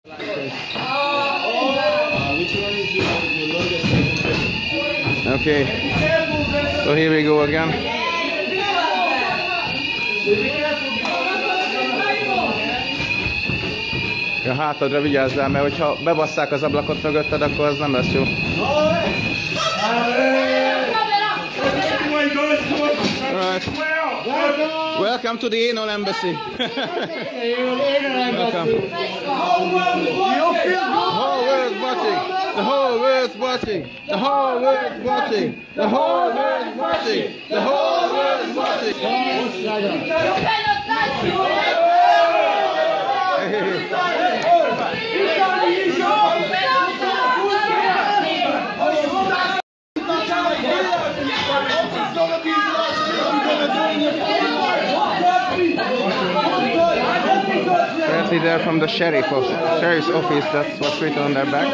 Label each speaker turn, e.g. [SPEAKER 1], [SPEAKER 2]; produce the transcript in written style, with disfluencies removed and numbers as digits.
[SPEAKER 1] Okay, so here we go again. A hátadra vigyázzál, mert hogyha bebasszák az ablakot mögötted, akkor az nem lesz jó. Alright. Welcome to the Anal Embassy. Welcome. The whole world's watching. The whole world's watching. The whole world's watching. The whole world's watching. The whole world's watching. Apparently they're from the sheriff's office, that's what's written on their back.